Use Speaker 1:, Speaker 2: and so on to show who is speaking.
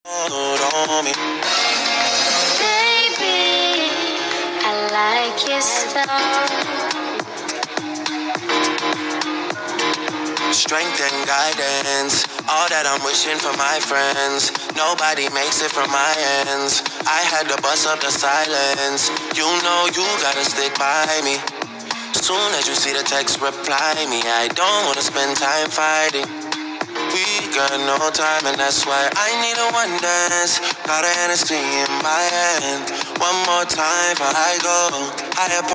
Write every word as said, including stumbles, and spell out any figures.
Speaker 1: Hold on me.
Speaker 2: Baby, I like your style.
Speaker 1: Strength and guidance, all that I'm wishing for my friends. Nobody makes it from my ends. I had to bust up the silence. You know you gotta stick by me. Soon as you see the text, reply me. I don't wanna spend time fighting. We got no time, and that's why I need a one dance. Got a Hennessy in my hand. One more time before I go. I